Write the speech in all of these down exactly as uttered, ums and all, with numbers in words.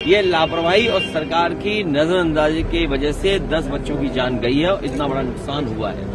ये लापरवाही और सरकार की नजरअंदाजी की वजह से दस बच्चों की जान गई है और इतना बड़ा नुकसान हुआ है।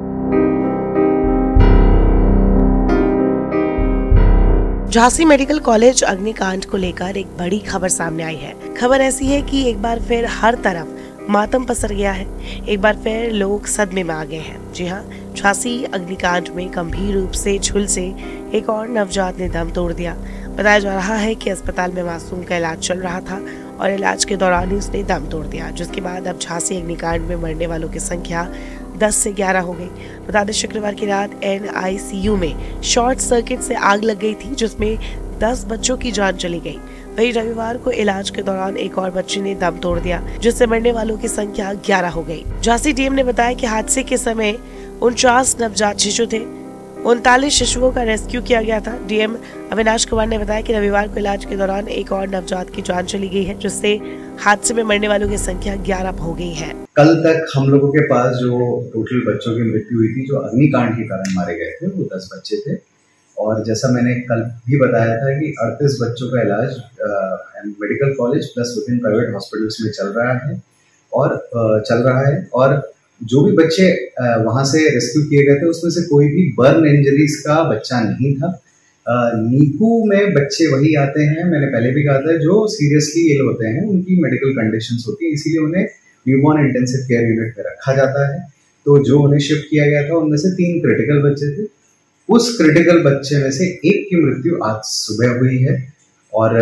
झांसी मेडिकल कॉलेज अग्निकांड को लेकर एक बड़ी खबर सामने आई है। खबर ऐसी है कि एक बार फिर हर तरफ मातम पसर गया है। एक बार फिर लोग सदमे में आ गए हैं। जी हाँ, झांसी अग्निकांड में गंभीर रूप से झुलसे एक और नवजात ने दम तोड़ दिया। बताया जा रहा है कि अस्पताल में मासूम का इलाज चल रहा था और इलाज के दौरान ही उसने दम तोड़ दिया, जिसके बाद अब झांसी अग्निकांड में मरने वालों की संख्या दस से ग्यारह हो गई। बता दें, शुक्रवार की रात एन आई सी यू में शॉर्ट सर्किट से आग लग गई थी, जिसमें दस बच्चों की जान चली गई। वहीं रविवार को इलाज के दौरान एक और बच्चे ने दम तोड़ दिया, जिससे मरने वालों की संख्या ग्यारह हो गई। झांसी डी एम ने बताया कि हादसे के समय उनचास नवजात शिशु थे। उनतालीस शिशुओं का रेस्क्यू किया गया था। डी एम अविनाश कुमार ने बताया कि रविवार को इलाज के दौरान एक और नवजात की जान चली गई है, जिससे हादसे में मरने वालों की संख्या ग्यारह हो गई है। कल तक हम लोगों के पास जो टोटल बच्चों की मृत्यु हुई थी, जो अग्निकांड के कारण मारे गए थे, वो दस बच्चे थे। और जैसा मैंने कल भी बताया था कि अड़तीस बच्चों का इलाज मेडिकल कॉलेज प्लस विभिन्न प्राइवेट हॉस्पिटल्स में चल रहा है और आ, चल रहा है और जो भी बच्चे वहां से रेस्क्यू किए गए थे, उसमें से कोई भी बर्न इंजरीज का बच्चा नहीं था। नीकू में बच्चे वही आते हैं, मैंने पहले भी कहा था, जो सीरियसली इल होते हैं, उनकी मेडिकल कंडीशंस होती है, इसीलिए उन्हें न्यूबॉर्न इंटेंसिव केयर यूनिट में रखा जाता है। तो जो उन्हें शिफ्ट किया गया था, उनमें से तीन क्रिटिकल बच्चे थे। उस क्रिटिकल बच्चे में से एक की मृत्यु आज सुबह हुई है और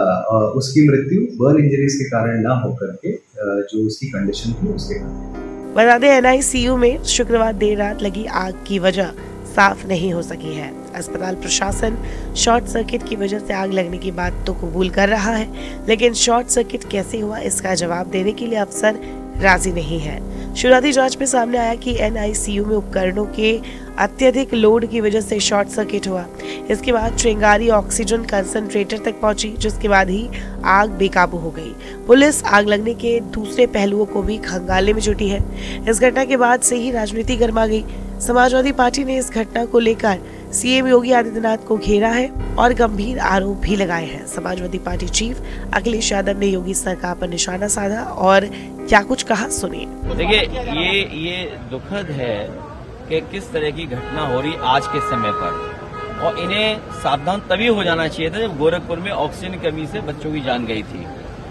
उसकी मृत्यु बर्न इंजरीज के कारण ना होकर के जो उसकी कंडीशन थी उसके कारण। बता दें, एन आई सी यू में शुक्रवार देर रात लगी आग की वजह साफ नहीं हो सकी है। अस्पताल प्रशासन शॉर्ट सर्किट की वजह से आग लगने की बात तो कबूल कर रहा है, लेकिन शॉर्ट सर्किट कैसे हुआ इसका जवाब देने के लिए अफसर राजी नहीं है। शुरुआती जांच में सामने आया कि एन आई सी यू में उपकरणों के अत्यधिक लोड की वजह से शॉर्ट सर्किट हुआ। इसके बाद चिंगारी ऑक्सीजन कंसंट्रेटर तक पहुंची, जिसके बाद ही आग बेकाबू हो गई। पुलिस आग लगने के दूसरे पहलुओं को भी खंगालने में जुटी है। इस घटना के बाद से ही राजनीति गर्मा गई। समाजवादी पार्टी ने इस घटना को लेकर सी एम योगी आदित्यनाथ को घेरा है और गंभीर आरोप भी लगाए हैं। समाजवादी पार्टी चीफ अखिलेश यादव ने योगी सरकार पर निशाना साधा और क्या कुछ कहा, सुनिए। देखिए, ये ये दुखद है कि किस तरह की घटना हो रही आज के समय पर, और इन्हें सावधान तभी हो जाना चाहिए था जब गोरखपुर में ऑक्सीजन की कमी से बच्चों की जान गई थी।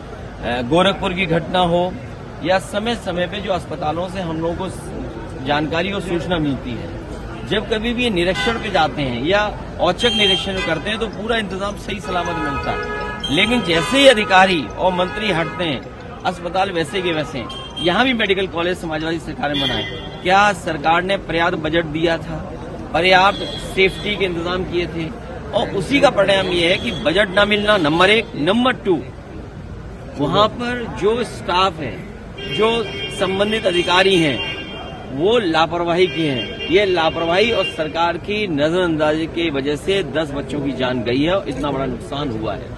गोरखपुर की घटना हो या समय समय पे जो अस्पतालों से हम लोगों को जानकारी और सूचना मिलती है, जब कभी भी ये निरीक्षण पे जाते हैं या औचक निरीक्षण करते हैं तो पूरा इंतजाम सही सलामत मिलता है। लेकिन जैसे ही अधिकारी और मंत्री हटते हैं, अस्पताल वैसे के वैसे। यहाँ भी मेडिकल कॉलेज समाजवादी सरकार ने बनाए। क्या सरकार ने पर्याप्त बजट दिया था, पर्याप्त सेफ्टी के इंतजाम किए थे? और उसी का परिणाम ये है कि बजट न मिलना, नंबर एक। नंबर टू, वहाँ पर जो स्टाफ है, जो संबंधित अधिकारी हैं, वो लापरवाही की हैं। ये लापरवाही और सरकार की नजरअंदाजी की वजह से दस बच्चों की जान गई है और इतना बड़ा नुकसान हुआ है।